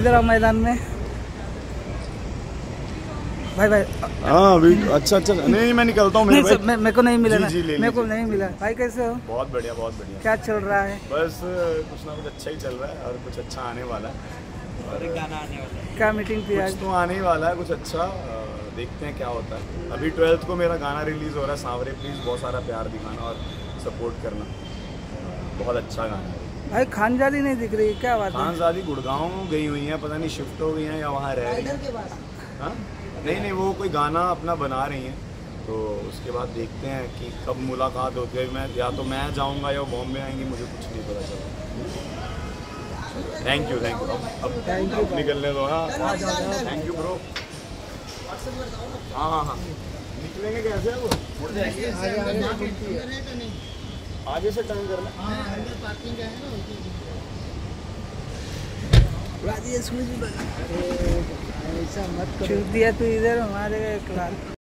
इधर आओ मैदान में भाई। हाँ अभी अच्छा नहीं मैं निकलता हूँ। मेरे को नहीं मिला ना, मेरे को नहीं मिला। भाई कैसे हो? बहुत बढ़िया बहुत बढ़िया। क्या चल रहा है? बस कुछ ना कुछ अच्छा ही चल रहा है और कुछ अच्छा आने वाला है और गाना आने वाला है। क्या मीटिंग थी आज? तो आने ही वाला है कुछ अच्छा, देखते हैं क्या होता है। अभी 12th को मेरा गाना रिलीज़ हो रहा है सांवरे, प्लीज़ बहुत सारा प्यार दिखाना और सपोर्ट करना। बहुत अच्छा गाना है भाई। खानजादी नहीं दिख रही, क्या बात है? खानजादी गुड़गांव गई हुई है, पता नहीं शिफ्ट हो गई हैं या वहाँ रह रही हैं। हाँ नहीं वो कोई गाना अपना बना रही हैं, तो उसके बाद देखते हैं कि कब मुलाकात होती है। मैं या तो मैं जाऊँगा या वो बॉम्बे आएंगी, मुझे कुछ नहीं पता चला। थैंक यू अब निकलने दो। हाँ थैंक यू ब्रो। हाँ निकलेंगे कैसे वो? आगे से टर्न करना। ऐसा मत छू दिया तू इधर हमारे क्लास।